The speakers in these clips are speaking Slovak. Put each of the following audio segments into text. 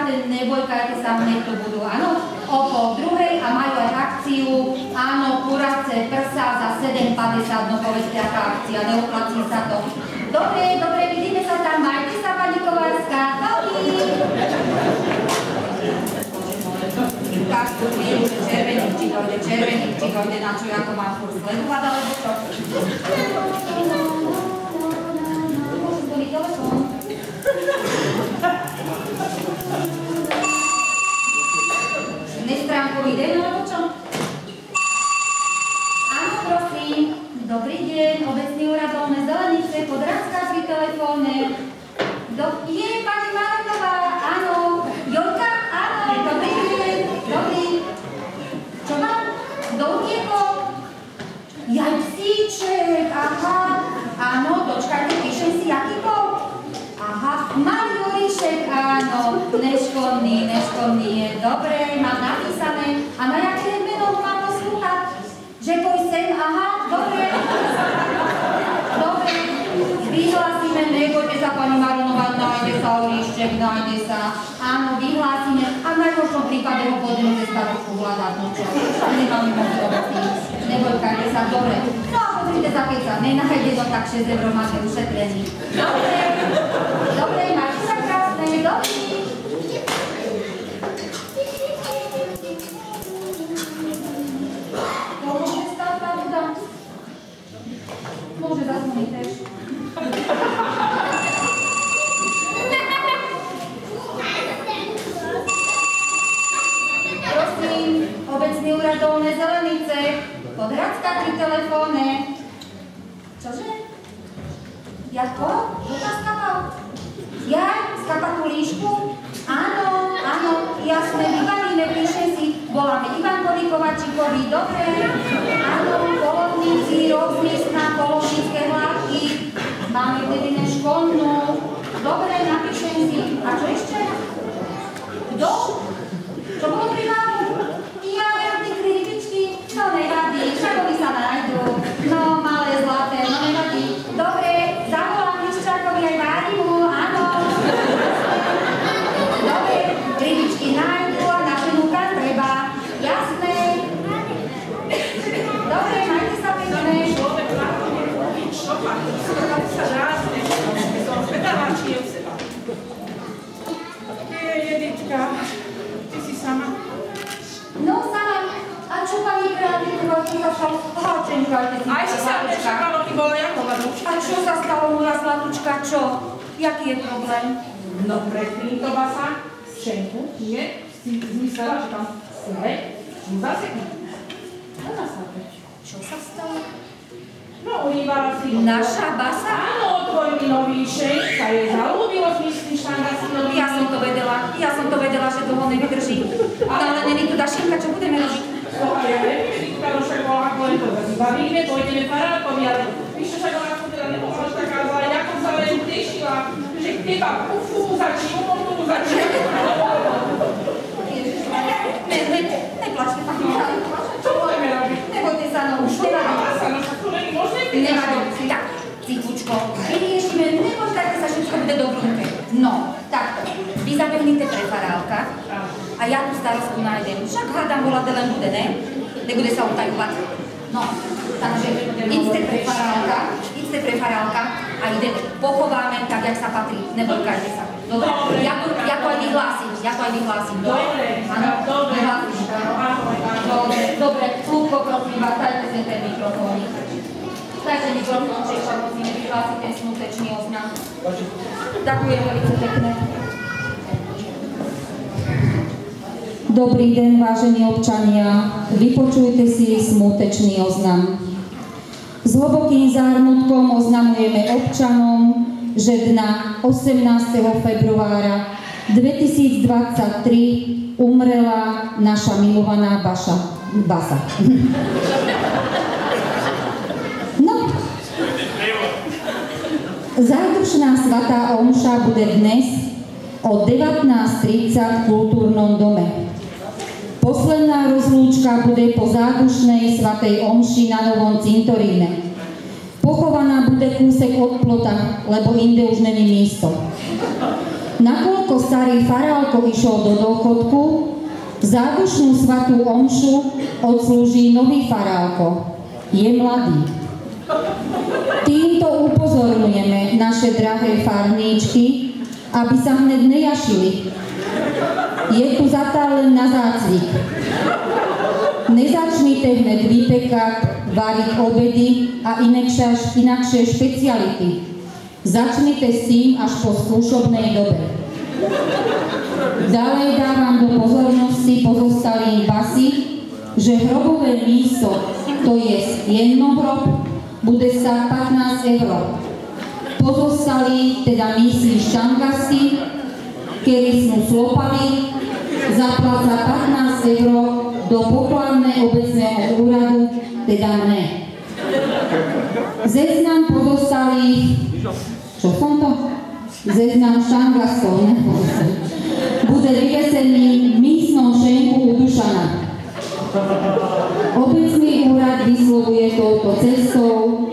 nebojkajte sa, hneď to budú, áno, o 2:30 a majú aj akciu, áno, kurace prsa za 7,50, no povedzte, aká akcia, neoplatí sa to. Dobre, vidíme sa tam, majte sa, pani Kovárska, každú chvíľu, že červeník či dojde, na čo ako mám furt sledovať, alebo čo? Môžu zboliť telefón. Nestránkový den, alebo čo? Áno, prosím. Dobrý deň, obecný úrad Dolné Zelenice, Podravská pri telefóne. Je pani Marková, áno. Jolka, áno, dobrý deň, dobrý. Čo mám? Do utiekol? Jaj, psíček, aha. Áno, dočkajte, píšem si, aký bol? Aha, malý oríšek, áno, neškodný je, dobre, mám napísané. A na jaké meno mám poslúchať? Že poj sem, aha, dobre. Dobre, vyhlásime, nebojte sa, pani Marunová, nájde sa oríšek, nájde sa. Áno, vyhlásime a v najhoršom prípade ho pôjdeme cez staročku hľadať, no čo? Nemáme moc roboty, nebojkajte sa, dobre. No a pozrite sa, keď sa nenájde, no tak 6 € máte ušetrení. Dobre, máte sa krásne, dobrý. Môže stať tá voda? Môže zasnúť tež. Prosím, obecný úrad Dolné Zelenice, Podhradská pri telefóne. Čože? Jako? Kto skapal? Ja? Skapal tú líšku? Áno, jasné, vybalíme, píšem si, voláme Ivankovi Kovačíkovi, dobre, áno, polovníci, rozmiestná, polovnícke hľadky, máme dedine školnú, dobre, napíšem si, a čo ešte? Kto? Čo bolo pri mámu? Ja, tie krybičky, no nevadí, však oni sa nájdu, no malé zlaté, no nevadí, dobre, zavolám Liščákovi aj Várimu, áno. Dobre, rybičky nájdu a našenúka treba. Jasné. Dobre, majte sa pekné. Jedička, ty si sama? No, sama. A čo pani Kráľová, čo sa stalo? Čenkajte si, aj si sa nečakalo, ty bola ako Vanučka. A čo sa stalo, moja zlatučka, čo? Jaký je problém? No, predtým to basa šenku, nie? Si zmyslela, že tam slej, no zasekne. Ona sa peč. Čo sa stalo? No, ujívala si... Naša basa? Áno, tvoj milový šenk sa jej zalúbilo, myslíš, Šanga si nový... Ja som to vedela, že toho nevydrží. Ale není tu Dašinka, čo budeme robiť? Ja neviem, že to však bola ako len to zabavíme, pôjdeme Farálkovi, ale víš, však ona som teda nebola až taká zlá, ako sa len tešila, že k teba ufúzačí, umotúzačí. Neplačte, pani Kráľová. Čo budeme robiť? Nebojte sa, no už nevadí. Nevadí, tak, cicučko, vyriešime, nepočkajte sa, všetko bude dobrúnke. No, takto, vy zabehnite pre Farálka a ja tú starostku nájdem. Však hádam volať len bude, ne? Nebude sa utajovať. No, takže idete pre Farálka a ideme, pochováme tak, jak sa patrí, nebojkajte sa. Dobre, ja to aj vyhlásim. Dobre, áno, dobre, Lúbko, prosím vás, dajte si ten mikrofón. Dajte mikrofón, že však musíme vyhlásiť ten smutečný oznam. Ďakujem veľmi pekne. Dobrý deň, vážení občania. Vypočujte si smutečný oznam. S hlbokým zármutkom oznamujeme občanom, že dňa 18. februára 2023 umrela naša milovaná Basa. No, zádušná svatá omša bude dnes o 19:30 v kultúrnom dome. Posledná rozlúčka bude po zádušnej svatej omši na Novom cintoríne. Pochovaná bude kúsek od plota, lebo inde už není miesto. Nakoľko starý farálko išiel do dôchodku, zádušnú svatú omšu odslúži nový farálko. Je mladý. Týmto upozorňujeme naše drahé farníčky, aby sa hned nejašili. Je tu zatál len na zácvik. Nezačnite hned vypekať, variť obedy a inakšie špeciality. Začnite s tým až po skúšobnej dobe. Ďalej dávam do pozornosti pozostalým basy, že hrobové místo, to je jednohrob, bude stať 15 €. Pozostalí, teda místni štangasty, ktorí sú slopali, zapláca 15 € do pokladného obecného úradu, teda mne. Zeznam pozostalých, čo som to? Zeznam štangastov, bude vyvesený v místnom šenku u Dušana. Obecný úrad vyslovuje touto cestou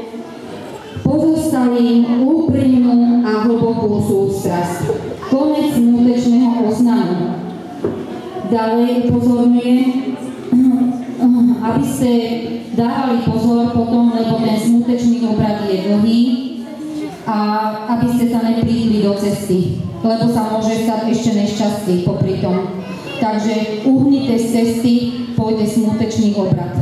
pozostalým úprimnú a hlbokú sústrasť. Konec smutečného oznamu. Ďalej upozorňuje, aby ste dávali pozor potom, lebo ten smutečný obrad je dlhý a aby ste sa neplítli do cesty, lebo sa môže stať ešte nešťastie popri tom. Takže uhnite z cesty, pôjde smutečný obrad.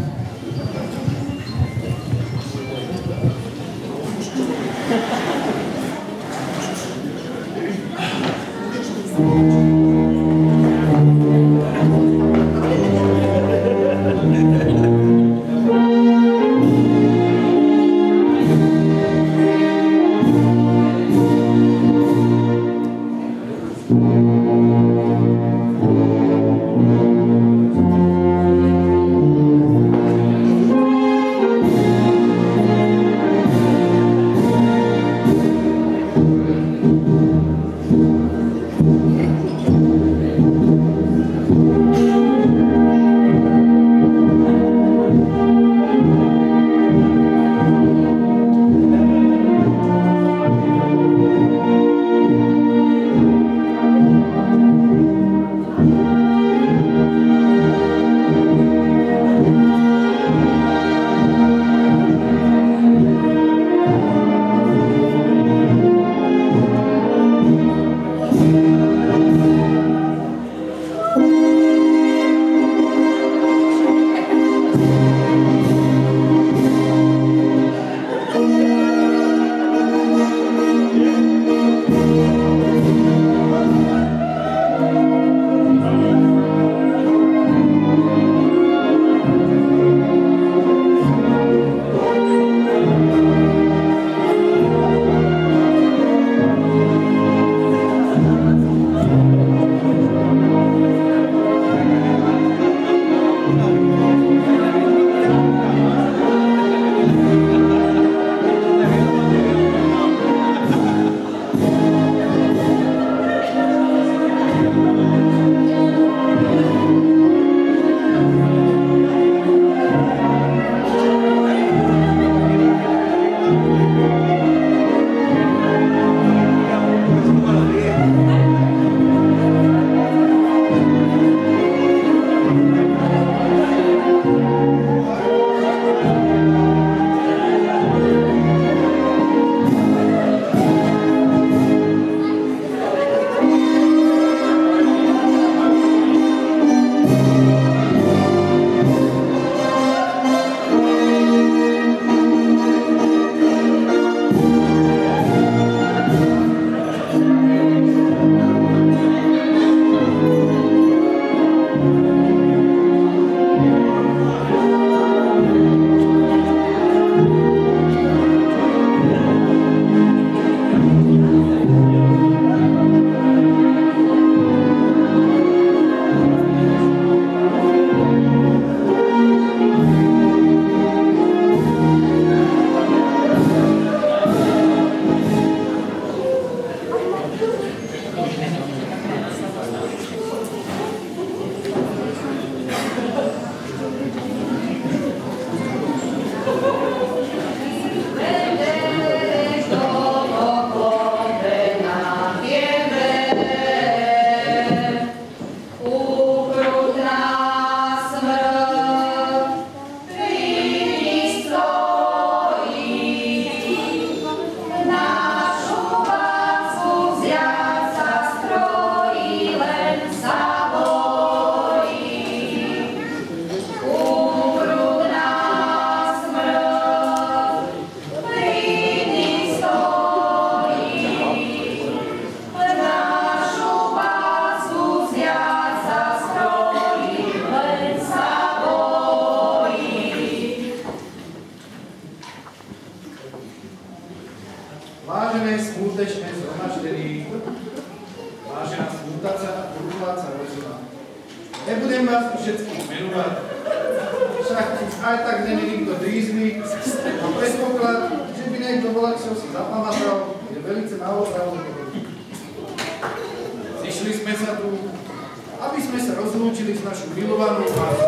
menovať. Však aj tak není nikto drízly a predpoklad, že by niekto volakšou si zapamatal, je velice málo pravdepodobný. Zišli sme sa tu, aby sme sa rozlúčili s našou milovanou matkou.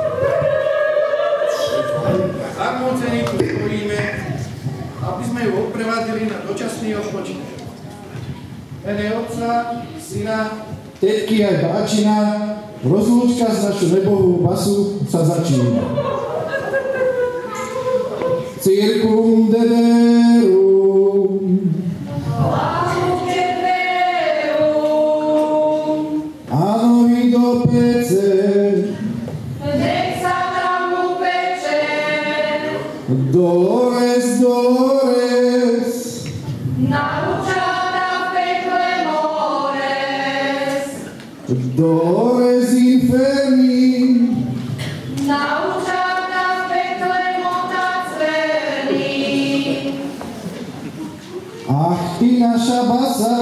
Zarmúcení tu stojíme, aby sme ju odprevadili na dočasný odpočinek. Mene Otca, Syna, tetky aj báčina, rozlúčka s našou nebohou basu sa začína. Circum dederum, anovi do pece, Dolores, Dolores, Dolores inferni, ach ty naša basa,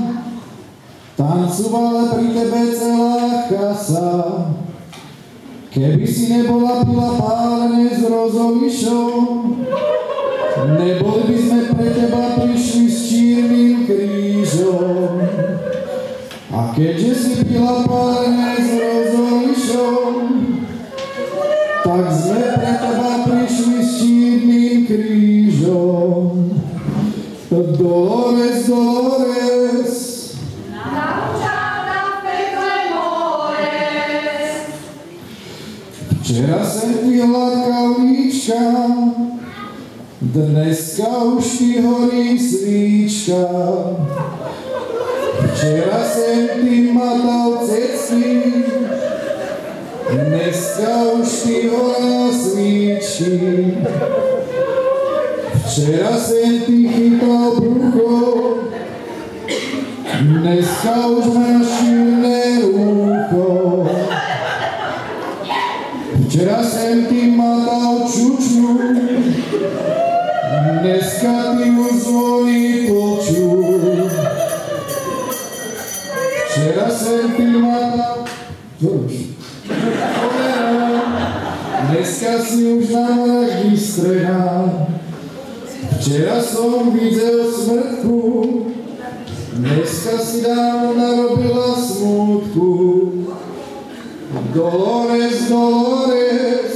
tancovala pri tebe celá chasa. Keby si nebola pila pálené s rozolišom, neboli by sme pre teba prišli s čiernym krížom. A keďže si pila pálené s rozolišom, tak sme pre teba prišli s čiernym krížom. Dolores, Dolores, včera sem ty hladká ulička, dneska už ti horí svíčka. Včera sem ty matal cecky, dneska už ti horá svíčky. Včera sem ty chytal brucho, dneska už máš širné rúcho. Včera sem ty matal čuču, dneska ty už zvony poču. Včera sem ty matal dneska si už na mrak vystrená. Včera som videl smrtku, dneska si dávno narobila smútku. Dolores, Dolores,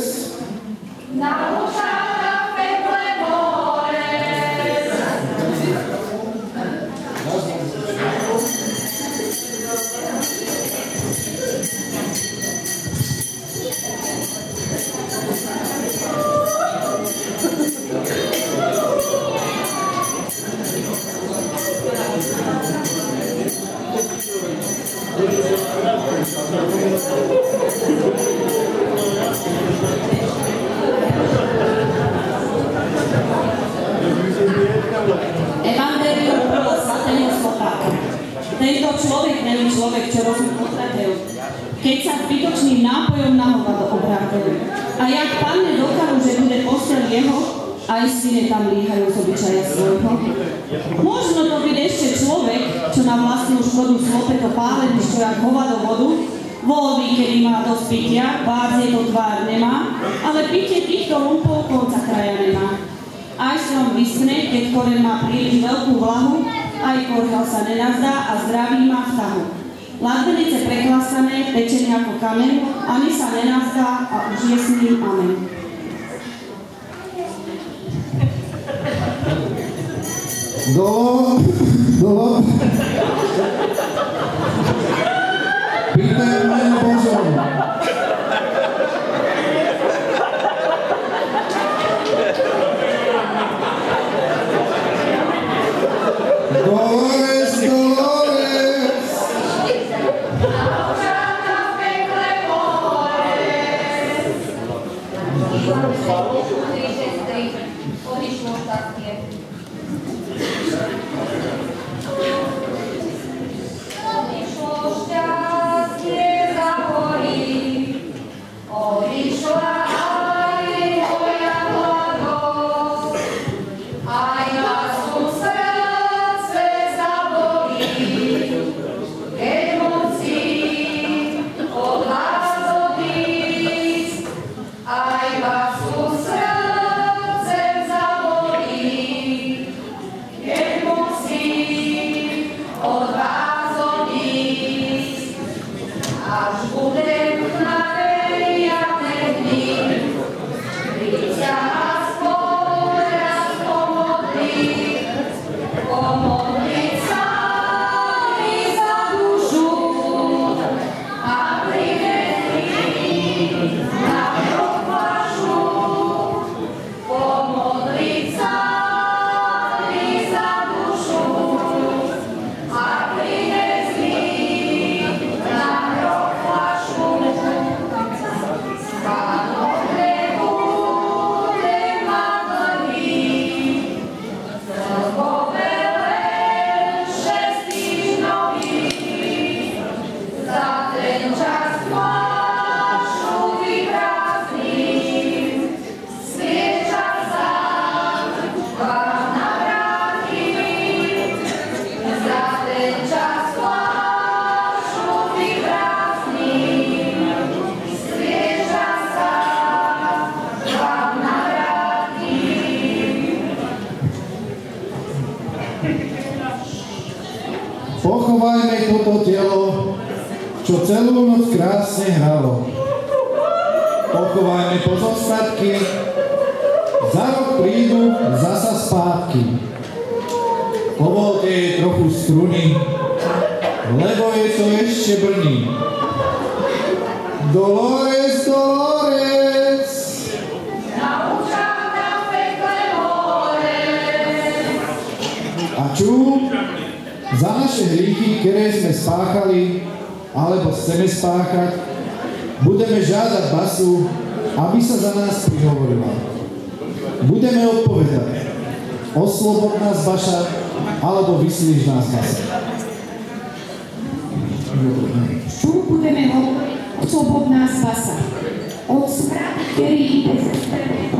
Evangelium podľa svätého Slotáka. Tento človek není človek, čo rozum potratil, keď sa zbytočným nápojom na hovado obrátil. A jak Panne dokážu, že bude posteľ jeho, aj syne tam líhajú z obyčaja svojho. Možno to byť ešte človek, čo na vlastnú škodu slope to pálenišťo jak hovado vodu, voľný, kedy má dosť pitia, vádzie to tvár nemá, ale pitie týchto lumpov konca kraja nemá. Aj strom vyschne, keď koreň má príliš veľkú vlahu, aj korhel sa nenazdá a zdravý má vtahu. Ladvenice preklasané, pečený ako kameň, ani sa nenazdá a už je s ním amen. Pýtaj mene Božom. Dolores, Dolores, Odišlo šťastie za Pochovajme toto telo, čo celú noc krásne hralo. Pochovajme pozostatky, za rok prídu zasa spátky. Povolte jej trochu struny, lebo je to ešte brní. Dolores, Dolores! A čú, za naše hríchy, ktoré sme spáchali, alebo chceme spáchať, budeme žiadať basu, aby sa za nás prihovorila. Budeme odpovedať, oslobod nás, Baša, alebo vyslíš nás, Basa. Čo budeme hovoriť, oslobod nás, Basa, od smradu, ktorý ide ze zberného.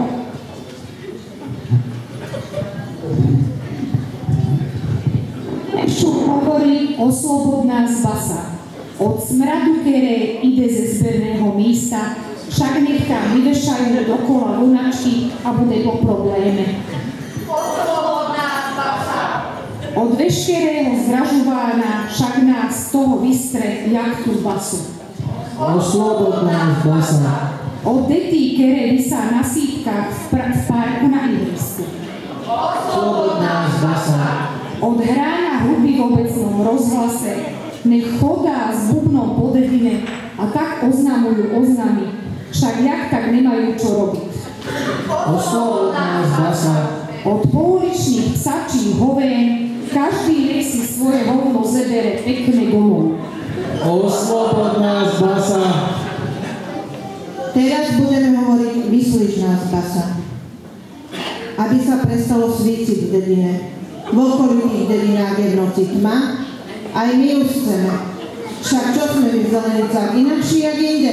Čo hovorí, oslobod nás, Basa, od smradu, ktoré ide ze zberného místa, však nech tam vyvešajú dokola lunačky a bude po probléme. Oslobod nás, Basa. Od veškerého zražována však nás z toho vystre, jak tú basu. Oslobod nás, Basa. Od detí, ktoré visá na sítkach v parku na ihrisku. Oslobod nás, Basa. Od hrána hudby v obecnom rozhlase, nech chodá s bubnom po dedine a tak oznamujú oznamy, však jak tak nemajú čo robiť. Oslobod nás, Basa. Od pouličných psačích hovén, každý nech si svoje hovno zebere pekne domov. Oslobod nás, Basa. Teraz budeme hovoriť, vyslíš nás, Basa. Aby sa prestalo svítiť v dedine. V okolitých dedinách je v noci tma, aj my už chceme. Však čo sme v Zelenicách inakší, jak inde?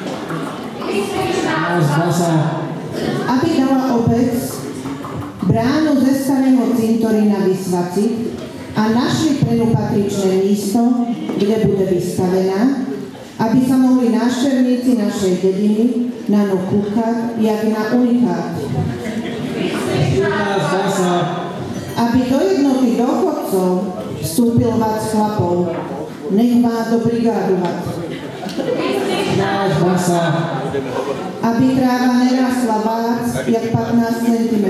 Nás, Basa. Aby dala obec bránu ze starého cintorína vysvaciť a našli pre ňu patričné místo, kde bude vystavená, aby sa mohli návštevníci našej dediny na ňu kúkať, jak na unikát. Nás, Basa. Aby do jednoty dochodcov vstúpil vac chlapov, nech má do brigádu vac. Nás, Basa. Aby tráva nerásla vác, jak 15 cm.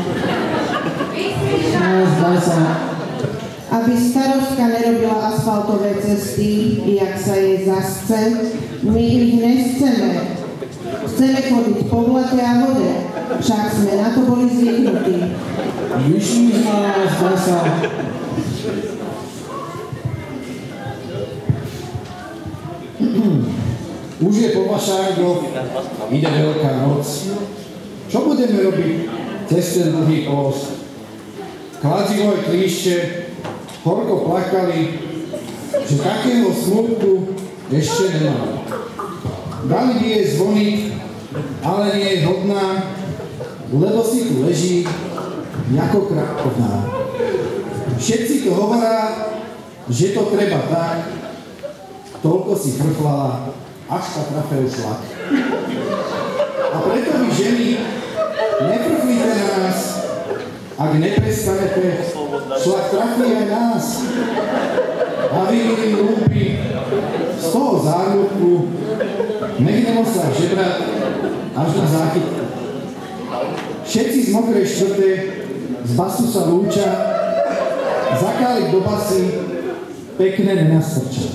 Nás, Basa. Aby starostka nerobila asfaltové cesty, jak sa jej zachce, my ich nechceme. Chceme chodiť po blate a vode, však sme na to boli zvyknutí. Vyšli nás, Basa. Už je po Vašárdoch, ide Veľká noc. Čo budeme robiť cez ten dlhý post? Kladzivoj klíšte horko plakali, že takého smutku ešte nemá. Dali by jej zvoniť, ale nie je hodná, lebo si tu leží ako krákovná. Všetci to hovorá, že to treba tak, toľko si frflala, až tá trafeu šla. A preto vy ženy, nefrflite na nás, ak neprestanete, šlak trafí aj nás. A vy, milí lumpi, z toho zárudku nechnemo sa žebrať až na záchytku. Všetci z mokrej štvrte z basu sa lúča, zakálik do basy pekne nenastrča.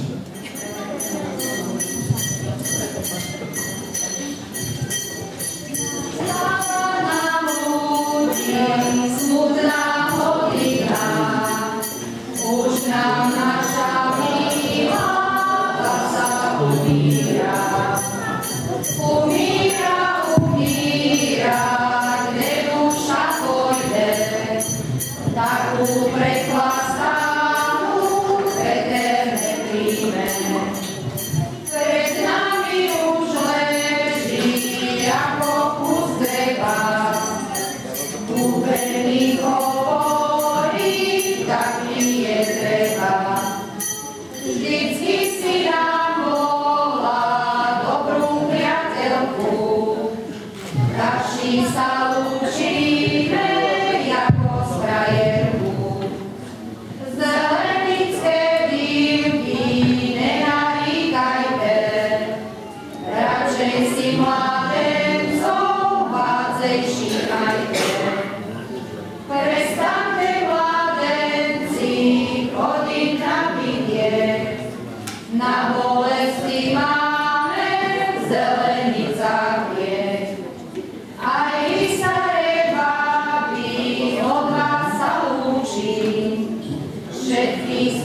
Pred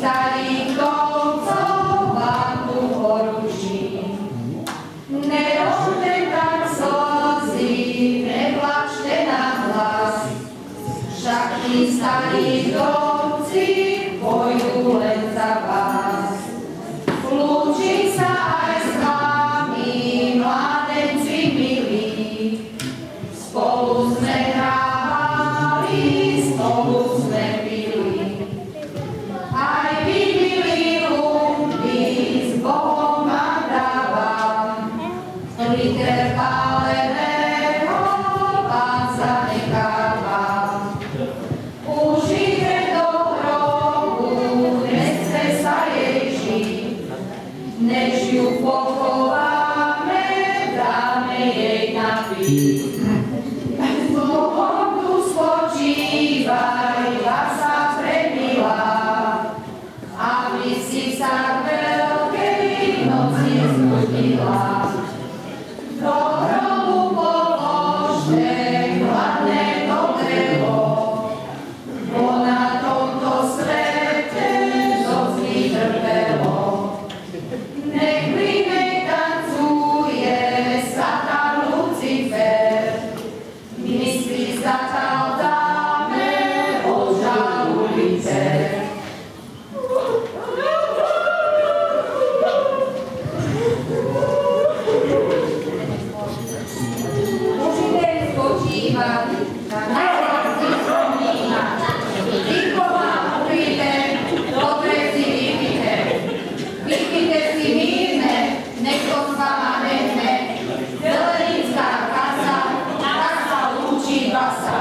starých domcov vám tu poruší. Nerobte tak slzy, neplačte na hlas, však tí starí domci pôjdu len za vás. Lúčim sa aj s vami, mladenci milí, spolu sme hrávali, spolu sme pili. Aj vy, milí ľudí, s Bohom vám dávam, liter paleného vám zanechávam. Užite do hrobu, nechce sa jej žiť, než ju pochováme, dáme jej napiť. V pohodu spočívaj, basa premilá, aby si sa k veľkej noci zbudila. Do hrobu položte hladné to drevo, bo na tomto svete dosť vytrpelo. Nech príde tancuje Satan Lucifer, myslí Satan dáme ožalujte. Môžete spočívať na najkrásnych stromínach. Ticho vám upríte, dobre si vypite. Vypite si mírne, nech to s vama nehne. Zeleninská kasa, tak sa lúči basa.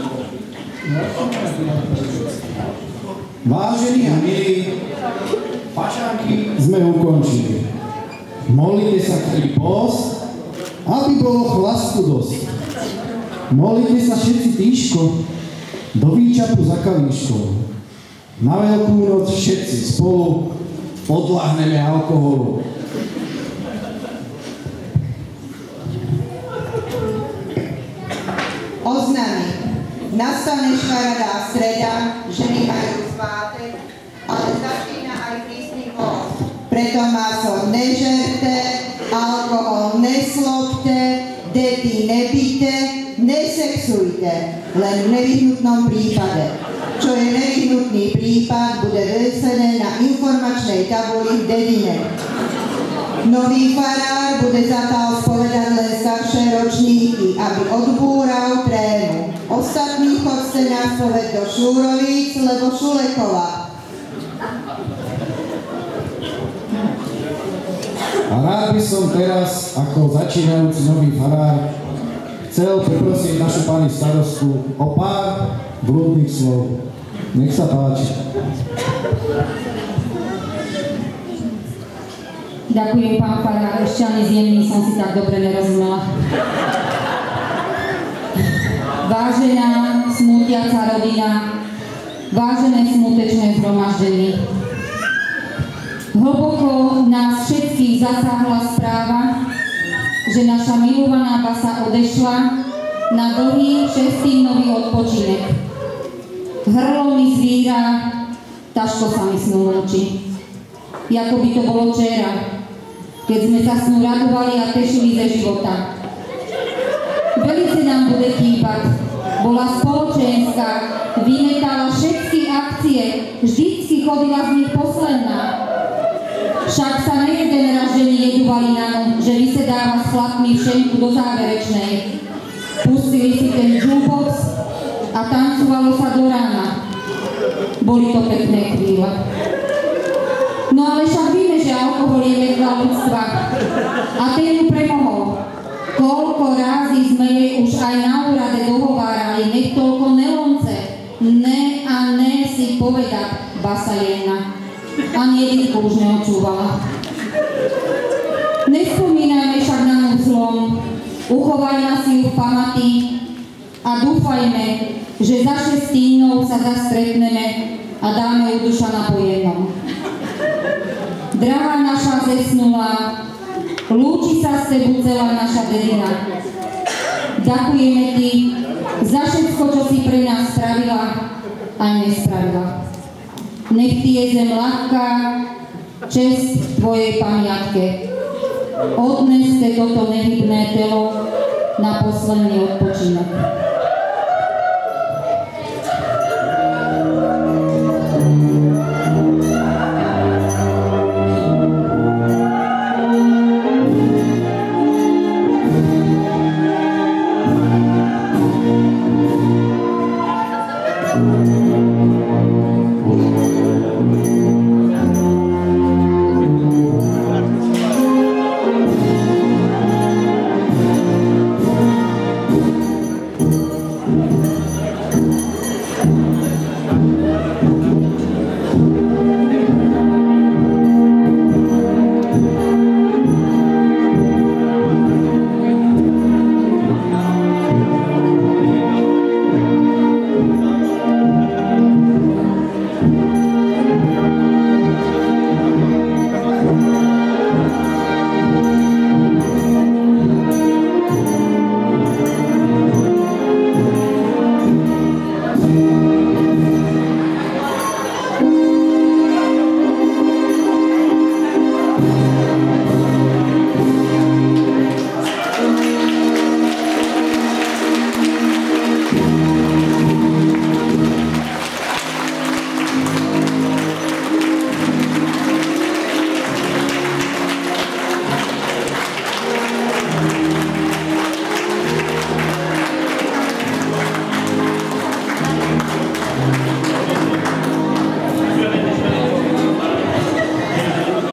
Vážení a milí, pašáky sme ukončili. Molite sa celý post, aby bolo chlastu dosť. Molite sa všetci tížko, do výčapu za kalíškou. Na Veľkú noc všetci spolu podľahneme alkoholu. Oznámy. Nastane škaredá streda, ženy majú svátek, ale začína aj prísny post. Preto maso nežerte, alkohol neslopte, deti nebite, nesexujte, len v nevyhnutnom prípade. Čo je nevyhnutný prípad, bude vesené na informačnej tabuli v dedine. Nový farár bude zapál spovedať len staršie ročníky, aby odbúral trému. Ostatní chodce na spoved do Šúrovíc, lebo Šulekova. A rád by som teraz, ako začínajúci nový farár, chcel poprosiť našu pani starostku o pár blúdnych slov. Nech sa páči. Ďakujem, pán farár, ešte ani zjemný som si tak dobre nerozumela. Vážená smútiaca rodina, vážené smutečné zhromaždenie, hlboko nás všetkých zasáhla správa, že naša milovaná basa odešla na dlhý 6-týždňový odpočinek. Hrlo mi zvíra, ťažko sa mi snú oči. Jako by to bolo včera, keď sme sa s ňou radovali a tešili ze života. Velice nám bude chýbať, bola spoločenská, vymetala všetky akcie, vždycky chodila z nich posledná. Však sa nejeden raz ženy jeduvali na ňu, že vysedáva s chlapmi v šenku do záverečnej. Pustili si ten jukebox a tancovalo sa do rána. Boli to pekné chvíle. No ale však vieme, že alkohol je metla ľudstva a ten ju premohol. Koľko rázy sme jej už aj na úrade dohovárali, nech toľko nelonce, ne a ne si povedať, basa jedna. Ani jedinku už neočúvala. Nespomínajme však na ňu zlom, uchovajme si ju v pamati a dúfajme, že za 6 týždňov sa zastretneme a dáme ju duša na po jednom. Drahá naša zesnulá, lúči sa s tebou celá naša dedina. Ďakujeme ti za všetko, čo si pre nás spravila aj nespravila. nech ti je zem ľahká, čest tvojej pamiatke. Odneste toto nehybné telo na posledný odpočinok.